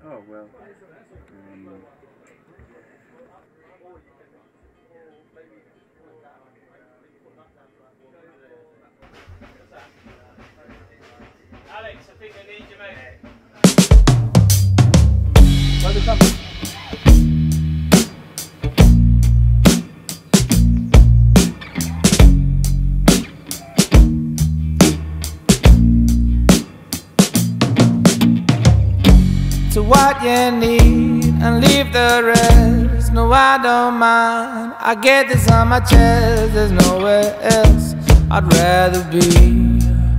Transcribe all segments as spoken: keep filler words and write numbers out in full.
Oh, well. Um, Alex, I think I need you, mate. Where's the company? To what you need and leave the rest. No, I don't mind. I get this on my chest. There's nowhere else I'd rather be.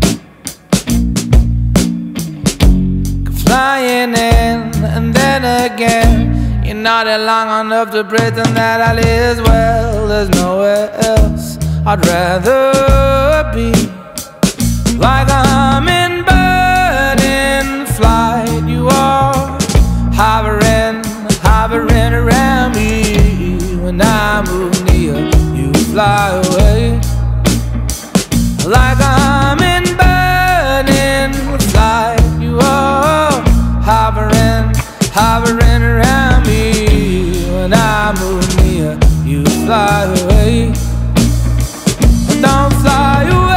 Flying in and then again. You're not long enough to pretend that I live well. There's nowhere else I'd rather be. Like a hummingbird in flight, you are hovering, hovering around me. When I move near, you fly away. Like a hummingbird in flight, you are hovering, hovering around me. When I move near, you fly away. Don't fly away.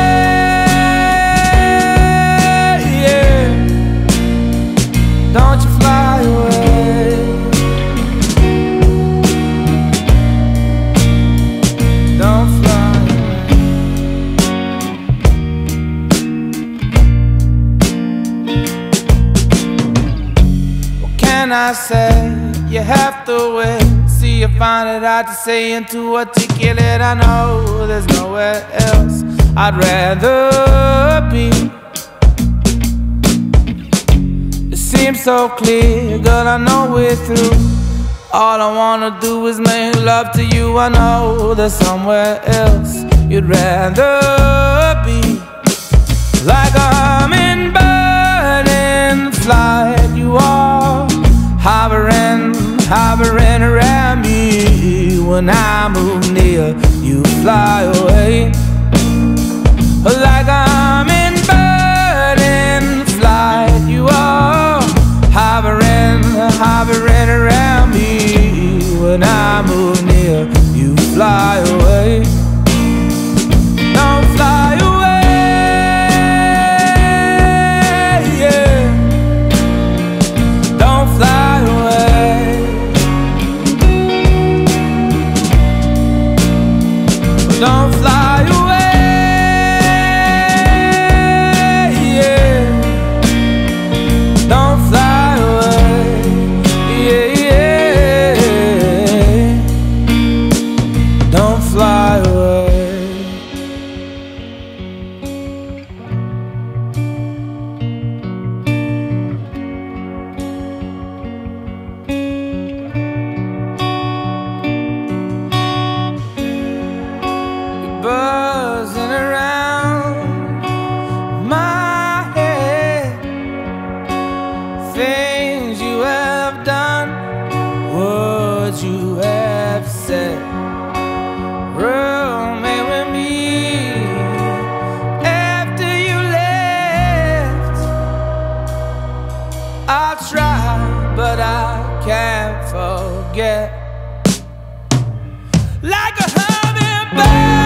Don't you fly away. Don't fly away. What can I say? You have to wait. See, you find it hard to say and to articulate. I know there's nowhere else I'd rather be. Seems so clear, girl, I know we're through. All I wanna do is make love to you. I know there's somewhere else you'd rather be. Like a hummingbird in flight, you are hovering, hovering around me. When I move near, you fly away. Like a hummingbird in flight, you are hovering, hovering around me. When I move near, you fly away. Don't fly away, yeah. Don't fly away. Don't fly away. Buzzing around my head, things you have done, words you have said, roommate with me after you left. I'll try, but I can't forget. Like a hummingbird.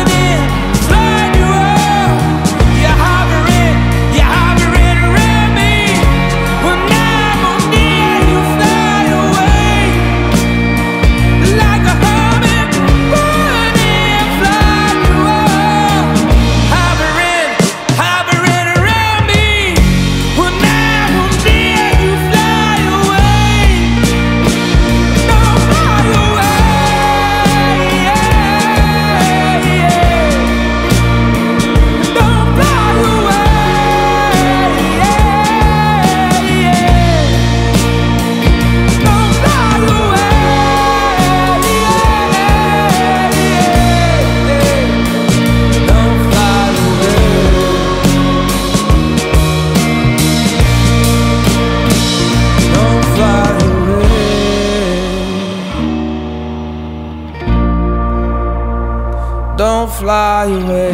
Don't fly away.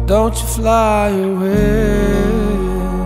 don't you fly away.